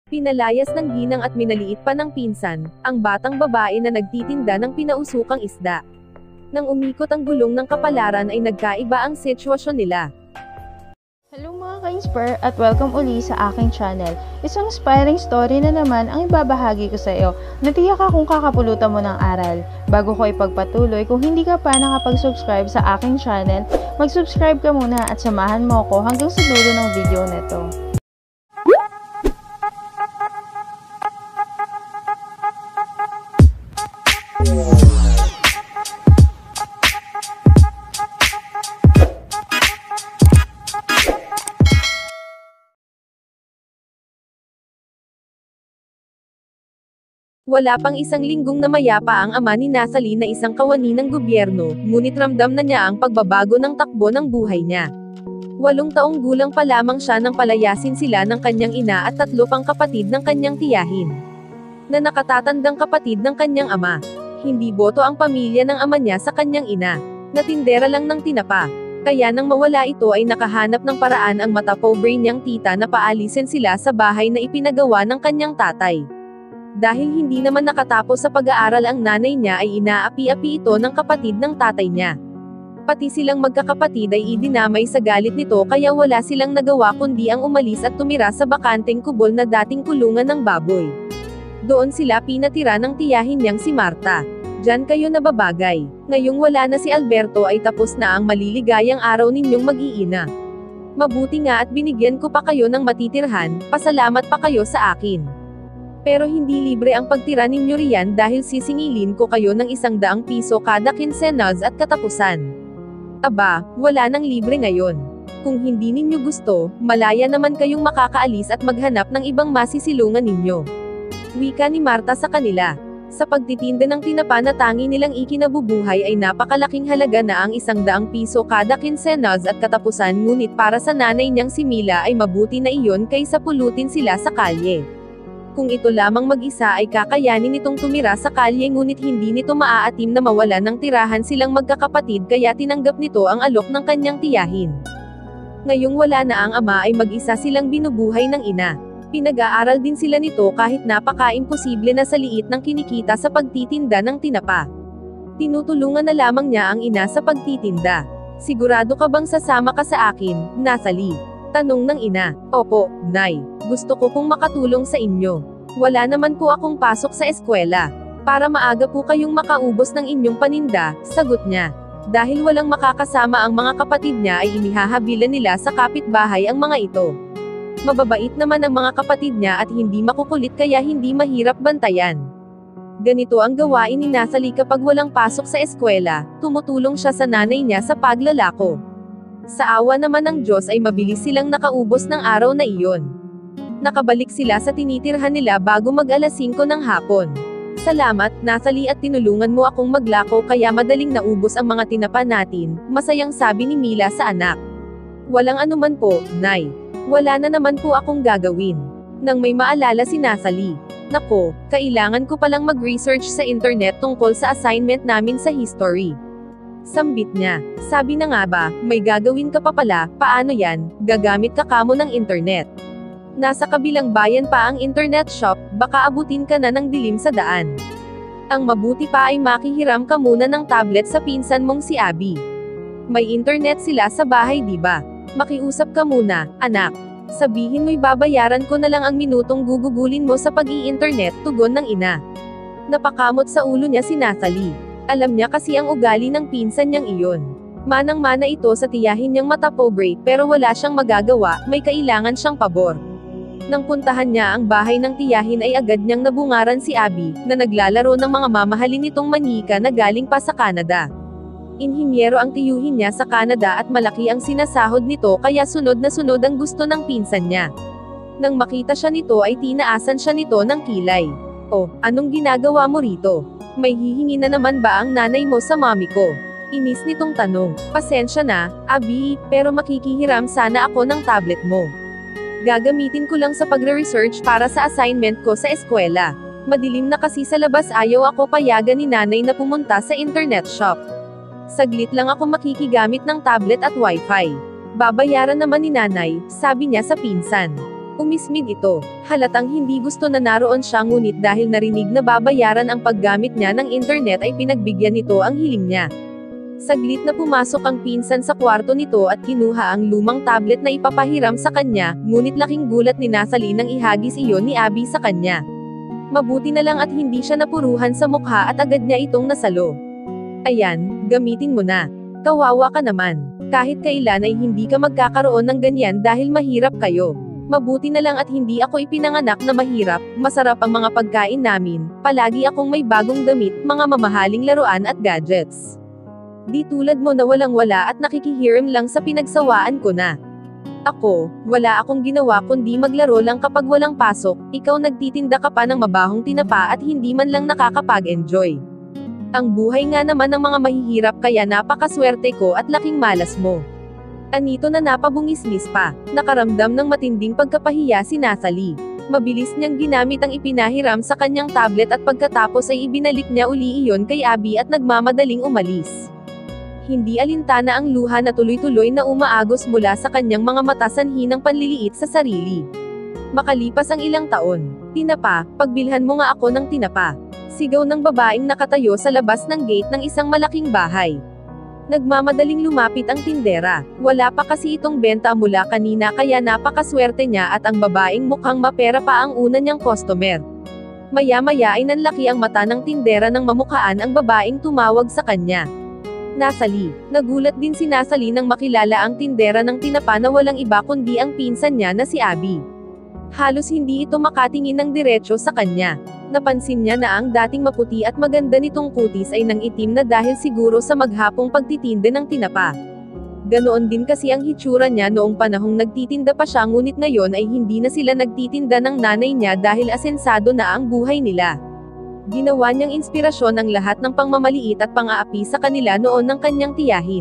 Pinalayas ng ginang at minaliit pa ng pinsan, ang batang babae na nagtitinda ng pinausukang isda. Nang umikot ang gulong ng kapalaran ay nagkaiba ang sitwasyon nila. Hello mga ka-inspire at welcome uli sa aking channel. Isang inspiring story na naman ang ibabahagi ko sa iyo. Natiyak akong kakapulutan mo ng aral. Bago ko ipagpatuloy, kung hindi ka pa nakapag-subscribe sa aking channel, mag-subscribe ka muna at samahan mo ako hanggang sa dulo ng video neto. Wala pang isang linggong namayapa ang ama ni Nasali na isang kawani ng gobyerno, ngunit ramdam na niya ang pagbabago ng takbo ng buhay niya. 8 taong gulang pa lamang siya nang palayasin sila ng kanyang ina at 3 pang kapatid ng kanyang tiyahin, na nakatatandang kapatid ng kanyang ama. Hindi boto ang pamilya ng ama niya sa kanyang ina, na tindera lang ng tinapa. Kaya nang mawala ito ay nakahanap ng paraan ang matapobre niyang tita na paalisin sila sa bahay na ipinagawa ng kanyang tatay. Dahil hindi naman nakatapos sa pag-aaral ang nanay niya ay inaapi-api ito ng kapatid ng tatay niya. Pati silang magkakapatid ay idinamay sa galit nito kaya wala silang nagawa kundi ang umalis at tumira sa bakanteng kubol na dating kulungan ng baboy. Doon sila pinatira ng tiyahin niyang si Marta. Diyan kayo nababagay. Ngayong wala na si Alberto ay tapos na ang maliligayang araw ninyong mag-iina. Mabuti nga at binigyan ko pa kayo ng matitirhan, pasalamat pa kayo sa akin. Pero hindi libre ang pagtira ninyo riyan dahil sisingilin ko kayo ng 100 piso kada kinsenas at katapusan. Aba, wala nang libre ngayon. Kung hindi ninyo gusto, malaya naman kayong makakaalis at maghanap ng ibang masisilungan ninyo. Wika ni Marta sa kanila. Sa pagtitinda ng tinapa na tangi nilang ikinabubuhay ay napakalaking halaga na ang 100 piso kada kinsenas at katapusan, ngunit para sa nanay niyang si Mila ay mabuti na iyon kaysa pulutin sila sa kalye. Kung ito lamang mag-isa ay kakayanin nitong tumira sa kalye, ngunit hindi nito maaatim na mawala ng tirahan silang magkakapatid kaya tinanggap nito ang alok ng kanyang tiyahin. Ngayong wala na ang ama ay mag-isa silang binubuhay ng ina. Pinag-aaral din sila nito kahit napaka-imposible na sa liit ng kinikita sa pagtitinda ng tinapa. Tinutulungan na lamang niya ang ina sa pagtitinda. Sigurado ka bang sasama ka sa akin, Nasali? Tanong ng ina. Opo, Nay. Gusto ko pong makatulong sa inyo. Wala naman po akong pasok sa eskwela. Para maaga po kayong makaubos ng inyong paninda, sagot niya. Dahil walang makakasama ang mga kapatid niya ay inihahabilan nila sa kapitbahay ang mga ito. Mababait naman ang mga kapatid niya at hindi makukulit kaya hindi mahirap bantayan. Ganito ang gawain ni Nasali kapag walang pasok sa eskwela, tumutulong siya sa nanay niya sa paglalako. Sa awa naman ng Diyos ay mabilis silang nakaubos ng araw na iyon. Nakabalik sila sa tinitirhan nila bago mag-alas 5 ng hapon. Salamat, Nasali, at tinulungan mo akong maglako kaya madaling naubos ang mga tinapa natin, masayang sabi ni Mila sa anak. Walang anuman po, Nay. Wala na naman po akong gagawin. Nang may maalala si Nasali. Nako, kailangan ko palang mag-research sa internet tungkol sa assignment namin sa history. Sambit niya. Sabi na nga ba, may gagawin ka pa pala, paano yan, gagamit ka kamo ng internet. Nasa kabilang bayan pa ang internet shop, baka abutin ka na ng dilim sa daan. Ang mabuti pa ay makihiram ka muna ng tablet sa pinsan mong si Abby. May internet sila sa bahay diba? Makiusap ka muna, anak. Sabihin mo'y babayaran ko na lang ang minutong gugugulin mo sa pag-i-internet, tugon ng ina. Napakamot sa ulo niya si Nasali. Alam niya kasi ang ugali ng pinsan niyang iyon. Manang-mana ito sa tiyahin niyang matapobre pero wala siyang magagawa, may kailangan siyang pabor. Nang puntahan niya ang bahay ng tiyahin ay agad niyang nabungaran si Abby, na naglalaro ng mga mamahalin nitong manyika na galing pa sa Canada. Inhinyero ang tiyuhin niya sa Canada at malaki ang sinasahod nito kaya sunod na sunod ang gusto ng pinsan niya. Nang makita siya nito ay tinaasan siya nito ng kilay. Oh, anong ginagawa mo rito? May hihingi na naman ba ang nanay mo sa mami ko? Inis nitong tanong. Pasensya na, Abby, pero makikihiram sana ako ng tablet mo. Gagamitin ko lang sa pagre-research para sa assignment ko sa eskwela. Madilim na kasi sa labas, ayaw ako payagan ni nanay na pumunta sa internet shop. Saglit lang ako makikigamit ng tablet at wifi. Babayaran naman ni nanay, sabi niya sa pinsan. Umismid ito. Halatang hindi gusto na naroon siya, ngunit dahil narinig na babayaran ang paggamit niya ng internet ay pinagbigyan nito ang hiling niya. Saglit na pumasok ang pinsan sa kwarto nito at kinuha ang lumang tablet na ipapahiram sa kanya, ngunit laking gulat ni Nasali nang ihagis iyon ni Abby sa kanya. Mabuti na lang at hindi siya napuruhan sa mukha at agad niya itong nasalo. Ayan, gamitin mo na. Kawawa ka naman. Kahit kailan ay hindi ka magkakaroon ng ganyan dahil mahirap kayo. Mabuti na lang at hindi ako ipinanganak na mahirap, masarap ang mga pagkain namin, palagi akong may bagong damit, mga mamahaling laruan at gadgets. Di tulad mo na walang-wala at nakikihiram lang sa pinagsawaan ko na. Ako, wala akong ginawa kundi maglaro lang kapag walang pasok, ikaw nagtitinda ka pa ng mabahong tinapa at hindi man lang nakakapag-enjoy. Ang buhay nga naman ng mga mahihirap kaya napakaswerte ko at laking malas mo. Anito na napabungisnis pa, nakaramdam ng matinding pagkapahiya si Nasali. Mabilis niyang ginamit ang ipinahiram sa kanyang tablet at pagkatapos ay ibinalik niya uli iyon kay Abby at nagmamadaling umalis. Hindi alintana ang luha na tuloy-tuloy na umaagos mula sa kanyang mga mata, sanhi ng panliliit sa sarili. Makalipas ang ilang taon, tinapa, pagbilhan mo nga ako ng tinapa. Sigaw ng babaeng nakatayo sa labas ng gate ng isang malaking bahay. Nagmamadaling lumapit ang tindera. Wala pa kasi itong benta mula kanina kaya napakaswerte niya at ang babaeng mukhang mapera pa ang una niyang customer. Maya-maya ay nanlaki ang mata ng tindera nang mamukhaan ang babaeng tumawag sa kanya. Nasali. Nagulat din si Nasali nang makilala ang tindera ng tinapa na walang iba kundi ang pinsan niya na si Abby. Halos hindi ito makatingin ng diretso sa kanya. Napansin niya na ang dating maputi at maganda nitong kutis ay nang itim na dahil siguro sa maghapong pagtitinda ng tinapa. Ganoon din kasi ang hitsura niya noong panahong nagtitinda pa siya, ngunit ngayon ay hindi na sila nagtitinda ng nanay niya dahil asensado na ang buhay nila. Ginawa niyang inspirasyon ang lahat ng pangmamaliit at pang-aapi sa kanila noon ng kanyang tiyahin.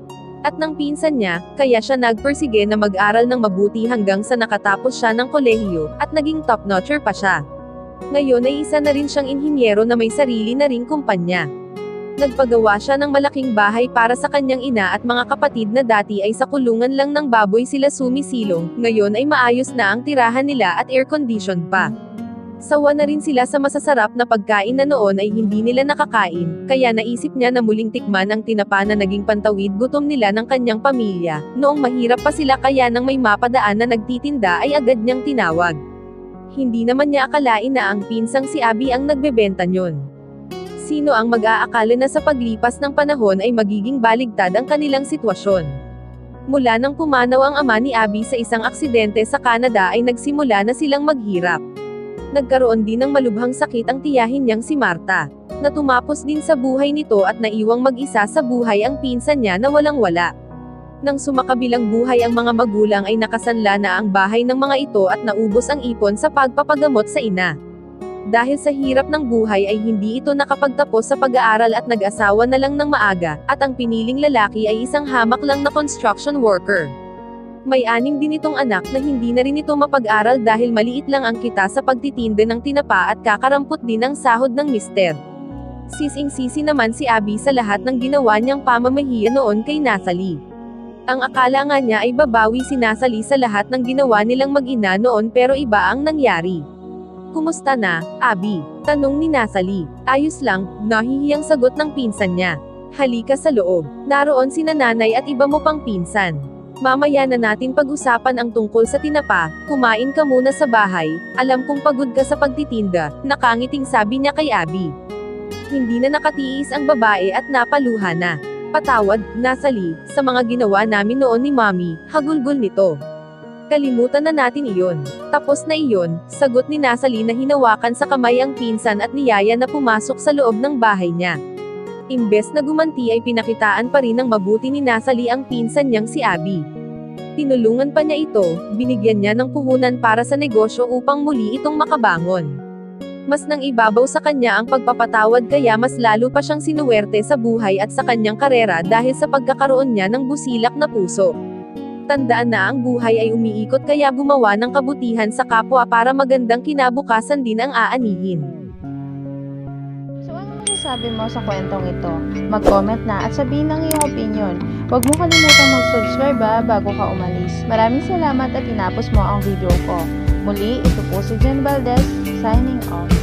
At ng pinsan niya, kaya siya nagpersige na mag-aral ng mabuti hanggang sa nakatapos siya ng kolehiyo, at naging top-notcher pa siya. Ngayon ay isa na rin siyang inhinyero na may sarili na ring kumpanya. Nagpagawa siya ng malaking bahay para sa kanyang ina at mga kapatid na dati ay sa kulungan lang ng baboy sila sumisilong, ngayon ay maayos na ang tirahan nila at air-conditioned pa. Sawa na rin sila sa masasarap na pagkain na noon ay hindi nila nakakain, kaya naisip niya na muling tikman ang tinapa na naging pantawid gutom nila ng kanyang pamilya. Noong mahirap pa sila kaya nang may mapadaan na nagtitinda ay agad niyang tinawag. Hindi naman niya akalain na ang pinsang si Abby ang nagbebenta niyon. Sino ang mag-aakala na sa paglipas ng panahon ay magiging baligtad ang kanilang sitwasyon. Mula nang pumanaw ang ama ni Abby sa isang aksidente sa Canada ay nagsimula na silang maghirap. Nagkaroon din ng malubhang sakit ang tiyahin niyang si Marta, na tumapos din sa buhay nito at naiwang mag-isa sa buhay ang pinsan niya na walang-wala. Nang sumakabilang buhay ang mga magulang ay nakasanla na ang bahay ng mga ito at naubos ang ipon sa pagpapagamot sa ina. Dahil sa hirap ng buhay ay hindi ito nakapagtapos sa pag-aaral at nag-asawa na lang ng maaga, at ang piniling lalaki ay isang hamak lang na construction worker. May 6 din itong anak na hindi na rin ito mapag-aral dahil maliit lang ang kita sa pagtitinda ng tinapa at kakarampot din ang sahod ng mister. Sising-sisi naman si Abby sa lahat ng ginawa niyang pamamahiya noon kay Nasali. Ang akala nga niya ay babawi si Nasali sa lahat ng ginawa nilang mag-ina noon, pero iba ang nangyari. Kumusta na, Abby? Tanong ni Nasali. Ayos lang, nahihiyang sagot ng pinsan niya. Halika sa loob. Naroon si nanay at iba mo pang pinsan. Mamaya na natin pag-usapan ang tungkol sa tinapa, kumain ka muna sa bahay, alam kong pagod ka sa pagtitinda, nakangiting sabi niya kay Abby. Hindi na nakatiis ang babae at napaluha na. Patawad, Nasali, sa mga ginawa namin noon ni Mommy, hagulgol nito. Kalimutan na natin iyon. Tapos na iyon, sagot ni Nasali na hinawakan sa kamay ang pinsan at niyaya na pumasok sa loob ng bahay niya. Imbes na gumanti ay pinakitaan pa rin ng mabuti ni Nasali ang pinsan niyang si Abby. Tinulungan pa niya ito, binigyan niya ng puhunan para sa negosyo upang muli itong makabangon. Mas nang ibabaw sa kanya ang pagpapatawad kaya mas lalo pa siyang sinuwerte sa buhay at sa kanyang karera dahil sa pagkakaroon niya ng busilak na puso. Tandaan na ang buhay ay umiikot kaya gumawa ng kabutihan sa kapwa para magandang kinabukasan din ang aanihin. masasabi mo sa kwentong ito? Mag-comment na at sabihin ang iyong opinion. Huwag mo kalimutang mag-subscribe bago ka umalis. Maraming salamat at tinapos mo ang video ko. Muli, ito po si Jen Valdez, signing off.